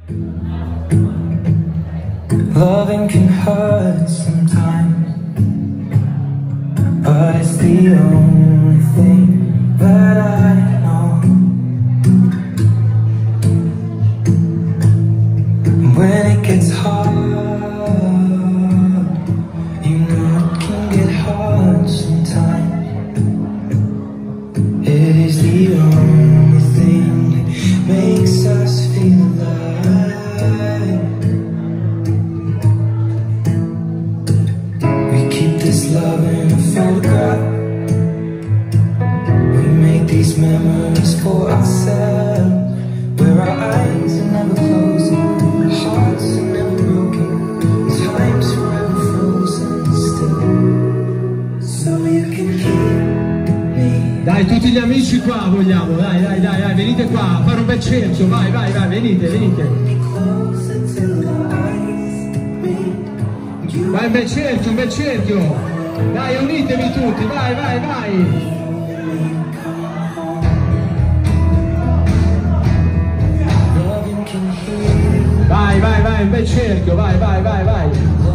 Loving can hurt sometimes, but it's the only thing that I know. When it gets hard, you know it can get hard sometimes. It is the only thing that makes us feel alive. We keep this love in a photograph. We make these memories for ourselves, where our eyes are never closing, hearts are never broken, time's forever frozen still. So you can keep me. Dai, tutti gli amici qua vogliamo, dai, venite qua, fare un bel cerchio, vai, venite. Vai, un bel cerchio, dai, unitevi tutti, vai. Vai, un bel cerchio, vai.